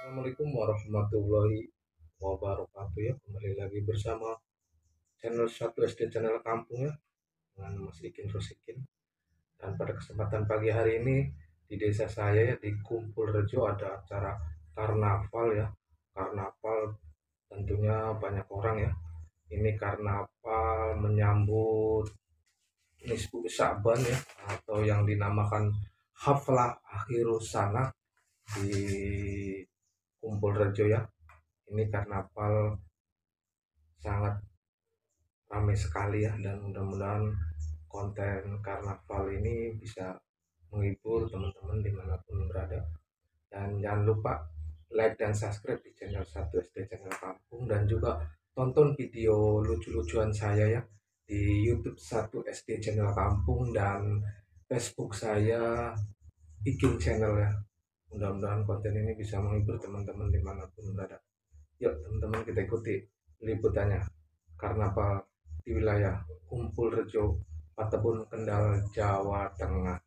Assalamualaikum warahmatullahi wabarakatuh ya. Kembali lagi bersama channel 1SD channel kampung ya, dengan Mas Ikin Rusikin. Dan pada kesempatan pagi hari ini di desa saya ya, di Kumpul Rejo, ada acara karnaval ya. Karnaval tentunya banyak orang ya. Ini karnaval menyambut Nisfu Sa'ban ya, atau yang dinamakan Haflah Akhirus Sana di Kumpul Rejo ya. Ini karnaval sangat ramai sekali ya, dan mudah-mudahan konten karnaval ini bisa menghibur teman-teman dimanapun berada. Dan jangan lupa like dan subscribe di channel 1SD channel kampung, dan juga tonton video lucu-lucuan saya ya di YouTube 1SD channel kampung, dan Facebook saya bikin channel ya. Mudah-mudahan konten ini bisa menghibur teman-teman dimanapun berada. Yuk teman-teman, kita ikuti liputannya karnaval di wilayah Kumpul Rejo, Patebun, Kendal, Jawa Tengah.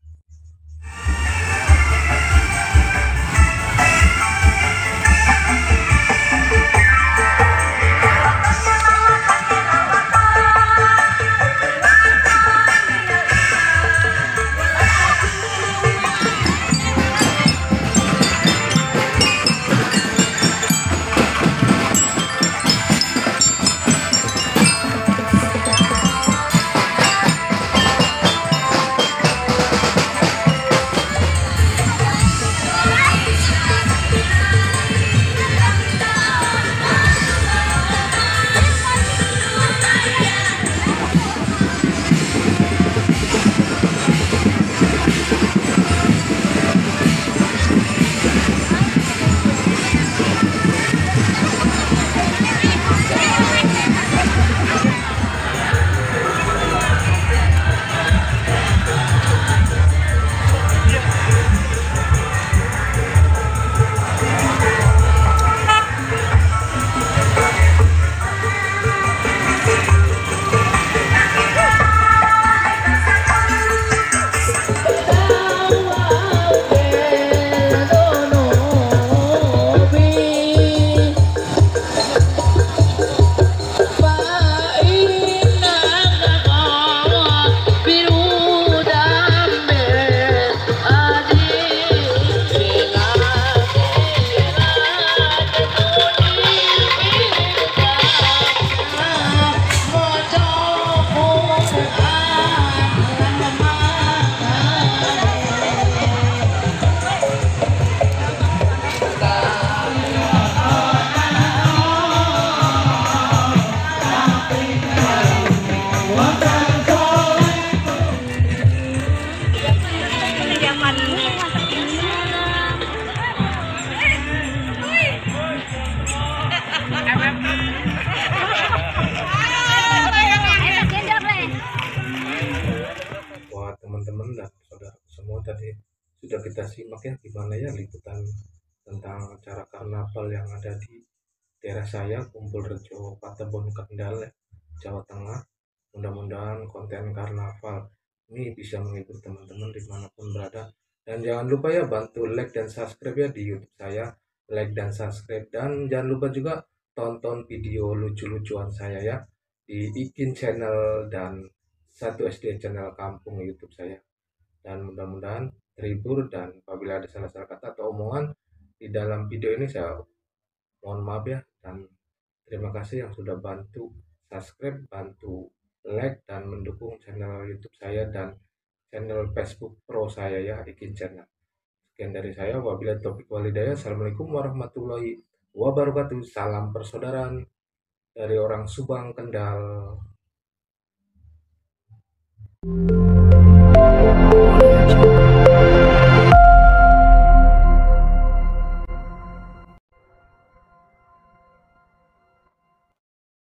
Wah teman-teman dan saudara semua, tadi sudah kita simak ya gimana ya liputan tentang acara karnaval yang ada di daerah saya, Kumpul Rejo, Patebun, Kendal ya, Jawa Tengah. Mudah-mudahan konten karnaval ini bisa menghibur teman-teman dimanapun berada. Dan jangan lupa ya bantu like dan subscribe ya di YouTube saya, like dan subscribe. Dan jangan lupa juga tonton video lucu-lucuan saya ya di Ikin channel dan 1SD channel kampung YouTube saya. Dan mudah-mudahan terhibur, dan apabila ada salah-salah kata atau omongan di dalam video ini, saya mohon maaf ya. Dan terima kasih yang sudah bantu subscribe, bantu like, dan mendukung channel YouTube saya dan channel Facebook Pro saya ya, Ikin channel. Sekian dari saya, wabillahi taufiq walhidayah. Assalamualaikum warahmatullahi wabarakatuh. Salam persaudaraan dari orang Subang, Kendal.